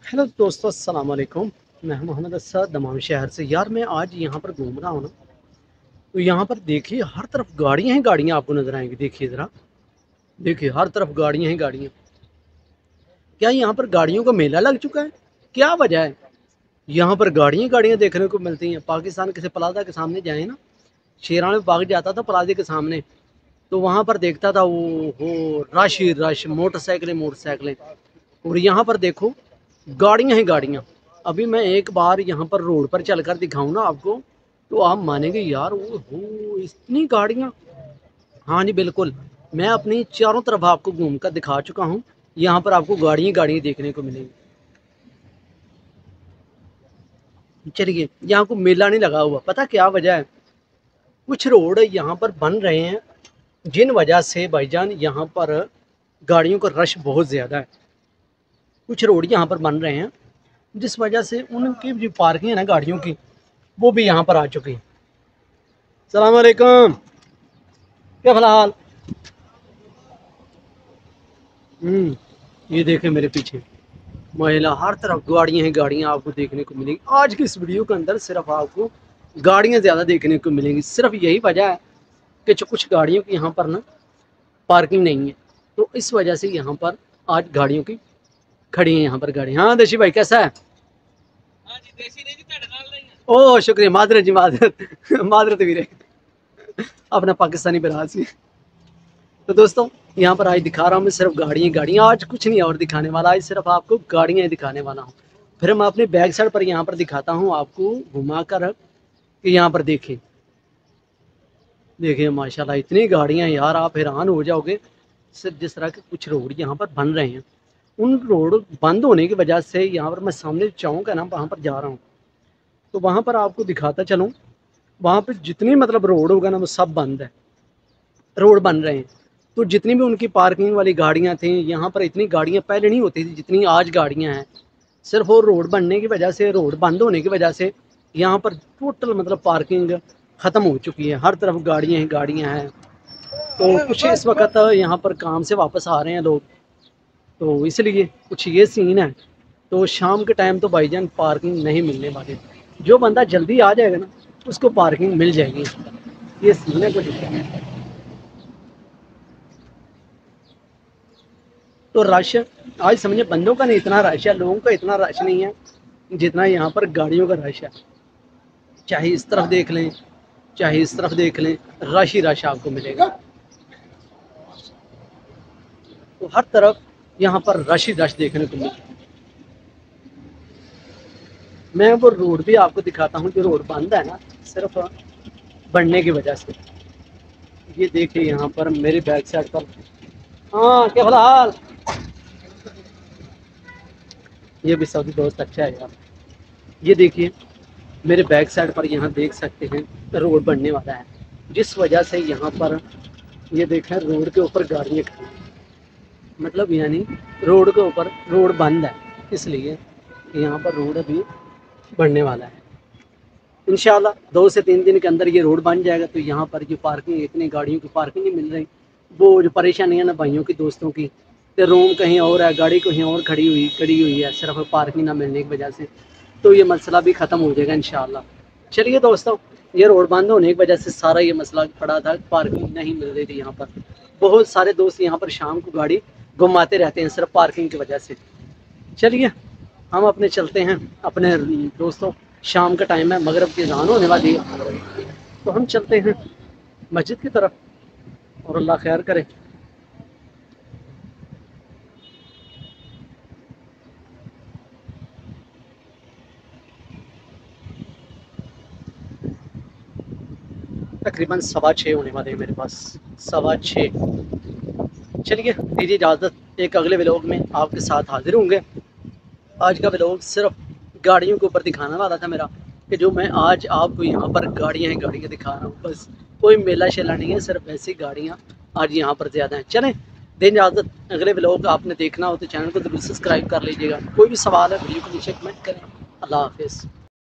Hello दोस्तों, अस्सलाम वालेकुम। मैं मोहम्मद असद दमाम शहर से। यार मैं आज यहाँ पर घूम रहा हूँ ना, तो यहाँ पर देखिए हर तरफ गाड़ियाँ ही गाड़ियाँ आपको नज़र आएंगी। देखिए ज़रा, देखिए हर तरफ गाड़ियाँ ही गाड़ियाँ। क्या यहाँ पर गाड़ियों का मेला लग चुका है? क्या वजह है? यहाँ पर गाड़ियाँ गाड़ियाँ देखने को मिलती हैं। पाकिस्तान किसी प्लाजा के सामने जाए ना, शेराना बाग जाता था प्लाजे के सामने, तो वहाँ पर देखता था वो हो रश ही रश, मोटरसाइकिलें मोटरसाइकिलें। और यहाँ पर देखो गाड़ियाँ ही गाड़ियाँ। अभी मैं एक बार यहाँ पर रोड पर चलकर दिखाऊँ ना आपको, तो आप मानेंगे यार, वो हो इतनी गाड़ियाँ। हाँ जी बिल्कुल, मैं अपनी चारों तरफ आपको घूम कर दिखा चुका हूँ। यहाँ पर आपको गाड़ियाँ गाड़ियाँ देखने को मिलेंगी। चलिए, यहाँ को मेला नहीं लगा हुआ, पता क्या वजह है? कुछ रोड यहाँ पर बन रहे हैं, जिन वजह से भाईजान यहाँ पर गाड़ियों का रश बहुत ज़्यादा है। कुछ रोड यहाँ पर बन रहे हैं, जिस वजह से उनकी जो पार्किंग है ना गाड़ियों की, वो भी यहाँ पर आ चुकी है। सलाम अलैकुम, क्या फिलहाल। ये देखें मेरे पीछे महिला, हर तरफ गाड़ियाँ हैं गाड़ियाँ आपको देखने को मिलेंगी। आज की इस वीडियो के अंदर सिर्फ आपको गाड़ियाँ ज़्यादा देखने को मिलेंगी। सिर्फ यही वजह है कि जो कुछ गाड़ियों की यहाँ पर ना पार्किंग नहीं है, तो इस वजह से यहाँ पर आज गाड़ियों की खड़ी है यहाँ पर गाड़ी। हाँ देशी भाई, कैसा है? हाँ जी, देसी नहीं जी, नहीं है। ओह शुक्रिया, मादरत जी, मादरत मादरत भी रहे अपना पाकिस्तानी बरासी। तो दोस्तों, यहाँ पर आज दिखा रहा हूँ मैं सिर्फ गाड़ियाँ गाड़ियाँ। आज कुछ नहीं और दिखाने वाला, आज सिर्फ आपको गाड़ियाँ दिखाने वाला हूँ। फिर मैं अपने बैक साइड पर यहाँ पर दिखाता हूँ आपको घुमा कर, कि यहाँ पर देखें, देखिए माशाल्लाह इतनी गाड़ियाँ यार, आप हैरान हो जाओगे। सिर्फ जिस तरह के कुछ रोड यहाँ पर बन रहे हैं, उन रोड बंद होने की वजह से यहाँ पर मैं सामने चौक है ना, वहाँ पर जा रहा हूँ, तो वहाँ पर आपको दिखाता चलूँ। वहाँ पर जितनी मतलब रोड होगा ना, वो सब बंद है, रोड बन रहे हैं। तो जितनी भी उनकी पार्किंग वाली गाड़ियाँ थी, यहाँ पर इतनी गाड़ियाँ पहले नहीं होती थी जितनी आज गाड़ियाँ हैं। सिर्फ वो रोड बनने की वजह से, रोड बंद होने की वजह से यहाँ पर टोटल मतलब पार्किंग ख़त्म हो चुकी है। हर तरफ गाड़ियाँ ही गाड़ियाँ हैं। तो कुछ इस वक्त यहाँ पर काम से वापस आ रहे हैं लोग, तो इसलिए कुछ ये सीन है। तो शाम के टाइम तो भाईजान पार्किंग नहीं मिलने वाली। जो बंदा जल्दी आ जाएगा ना, उसको पार्किंग मिल जाएगी। ये सीन है कुछ। तो रश आज समझे बंदों का नहीं इतना रश है, लोगों का इतना रश नहीं है जितना यहाँ पर गाड़ियों का रश है। चाहे इस तरफ देख लें, चाहे इस तरफ देख लें, रश ही रश आपको मिलेगा। तो हर तरफ यहाँ पर रश ही रश देखने को मिलेगा। मैं वो रोड भी आपको दिखाता हूँ, जो रोड बंद है ना, सिर्फ बढ़ने की वजह से। ये देखिए यहाँ पर मेरे बैक साइड पर। हाँ क्या हाल। ये भी सऊदी दोस्त अच्छा है यार। ये देखिए मेरे बैक साइड पर, यहाँ देख सकते हैं रोड बनने वाला है, जिस वजह से यहाँ पर ये देखें रोड के ऊपर गाड़ियाँ खड़ी हैं। मतलब यानी रोड के ऊपर रोड बंद है, इसलिए यहाँ पर रोड अभी बढ़ने वाला है। इंशाल्लाह 2 से 3 दिन के अंदर ये रोड बन जाएगा, तो यहाँ पर जो पार्किंग, इतनी गाड़ियों की पार्किंग नहीं मिल रही, वो जो परेशानी है ना भाइयों की दोस्तों की, तो रूम कहीं और है, गाड़ी कहीं और खड़ी हुई है, सिर्फ पार्किंग ना मिलने की वजह से। तो ये मसला भी ख़त्म हो जाएगा इंशाल्लाह। चलिए दोस्तों, ये रोड बंद होने की वजह से सारा ये मसला पड़ा था, पार्किंग नहीं मिल रही थी यहाँ पर। बहुत सारे दोस्त यहाँ पर शाम को गाड़ी घुमाते रहते हैं सिर्फ पार्किंग की वजह से। चलिए हम अपने चलते हैं अपने दोस्तों। शाम का टाइम है, मगरिब की अज़ान होने वाली है, तो हम चलते हैं मस्जिद की तरफ, और अल्लाह खैर करे। तकरीबन 6:15 होने वाले हैं मेरे पास, 6:15। चलिए दीजिए इजाज़त, एक अगले व्लॉग में आपके साथ हाजिर होंगे। आज का व्लॉग सिर्फ गाड़ियों के ऊपर दिखाने वाला था मेरा, कि जो मैं आज आपको यहाँ पर गाड़ियाँ ही गाड़ियाँ दिखा रहा हूँ। बस कोई मेला शेला नहीं है, सिर्फ ऐसी गाड़ियाँ आज यहाँ पर ज़्यादा हैं। चलें दें इजाज़त, अगले व्लॉग आपने देखना हो तो चैनल को जरूर सब्सक्राइब कर लीजिएगा। कोई भी सवाल है वीडियो को नीचे कमेंट करें। अल्लाह हाफिज़।